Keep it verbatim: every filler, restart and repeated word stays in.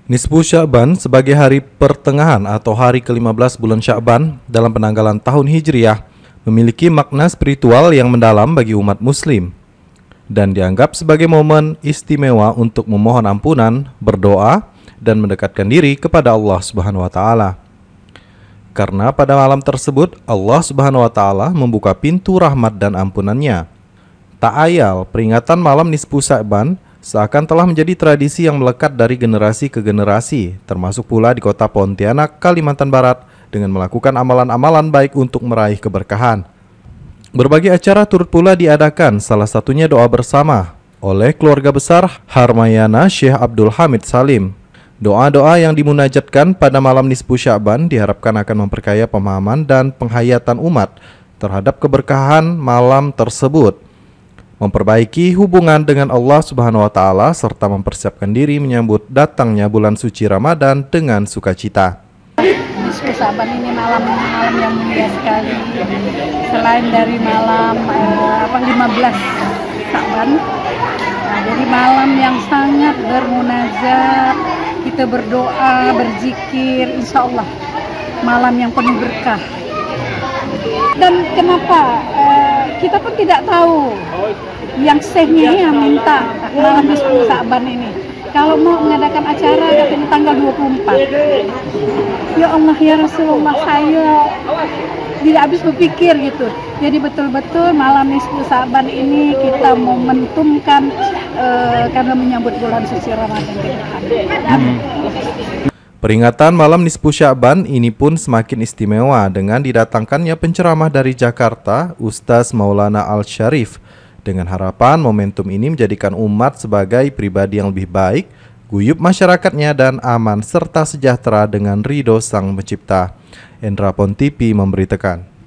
Nisfu Sya'ban sebagai hari pertengahan atau hari kelima belas bulan Sya'ban dalam penanggalan tahun Hijriah memiliki makna spiritual yang mendalam bagi umat muslim dan dianggap sebagai momen istimewa untuk memohon ampunan, berdoa, dan mendekatkan diri kepada Allah Subhanahu wa taala. Karena pada malam tersebut Allah Subhanahu wa taala membuka pintu rahmat dan ampunannya. Tak ayal peringatan malam Nisfu Sya'ban seakan telah menjadi tradisi yang melekat dari generasi ke generasi, termasuk pula di kota Pontianak, Kalimantan Barat, dengan melakukan amalan-amalan baik untuk meraih keberkahan. Berbagai acara turut pula diadakan, salah satunya doa bersama oleh keluarga besar Harmayana Syekh Abdul Hamid Salim. Doa-doa yang dimunajatkan pada malam Nisfu Sya'ban diharapkan akan memperkaya pemahaman dan penghayatan umat terhadap keberkahan malam tersebut, memperbaiki hubungan dengan Allah Subhanahu wa taala serta mempersiapkan diri menyambut datangnya bulan suci Ramadan dengan sukacita. Nisfu Sya'ban ini malam-malam yang mulia sekali. Selain dari malam eh, apa lima belas Sya'ban, nah, jadi malam yang sangat bermunajat, kita berdoa, berzikir, insya Allah malam yang penuh berkah. Dan kenapa eh, kita pun tidak tahu yang syekhnya yang minta malam Nisfu Sya'ban ini kalau mau mengadakan acara katanya tanggal dua puluh empat. Ya Allah ya Rasulullah, saya tidak habis berpikir gitu. Jadi betul-betul malam Nisfu Sya'ban ini kita momentumkan uh, karena menyambut bulan suci Ramadan ke depan. Hmm. Peringatan malam Nisfu Sya'ban ini pun semakin istimewa dengan didatangkannya penceramah dari Jakarta, Ustaz Maulana Al-Syarif, dengan harapan momentum ini menjadikan umat sebagai pribadi yang lebih baik, guyup masyarakatnya dan aman serta sejahtera dengan ridho Sang Pencipta. Endra Pon T V memberitakan.